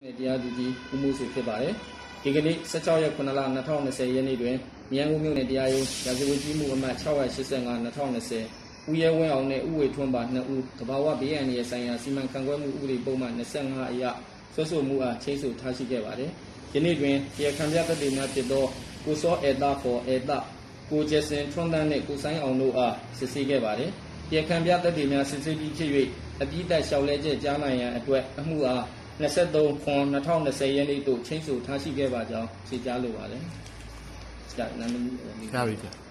တရားသူကြီးဦးမှုစုဖြစ်ပါတယ်ဒီကနေ့16ရက်9လ2020ရက်နေ့တွင်မြိုင်ဦးမြို့နယ်တရားရုံးရာဇဝတ်ကြီးမှုအမှတ်685 2020ဦးရဲဝင်းအောင်နဲ့ဦးဝေထွန်းပါ2ဦးတဘာဝဘေးအန္တရာယ်ဆိုင်ရာစီမံခန့်ခွဲမှုဥပဒေပုံမှန်25အရဆွဲဆိုမှုအားချိတ်ဆိုထားရှိခဲ့ပါတယ်ယနေ့တွင်တရားခံပြသက်သေများဖြစ်သောကိုစောအေတာဖော်အေတာကိုကျစင်ထွန်းတန်းနဲ့ကိုဆိုင်အောင်တို့အားစစ်ဆေးခဲ့ပါတယ်တရားခံပြသက်သေများစစ်ဆေးပြီးဖြစ်၍အပြည့်အစုံလျှောက်လဲချက်ကြားနိုင်ရန်အတွက်အမှုအား23ခွန်2020ရက်နေ့သို့ချိတ်ဆိုထားရှိခဲ့ပါကြောင်းဖြေကြားလိုပါတယ်။ဆရာနာမည်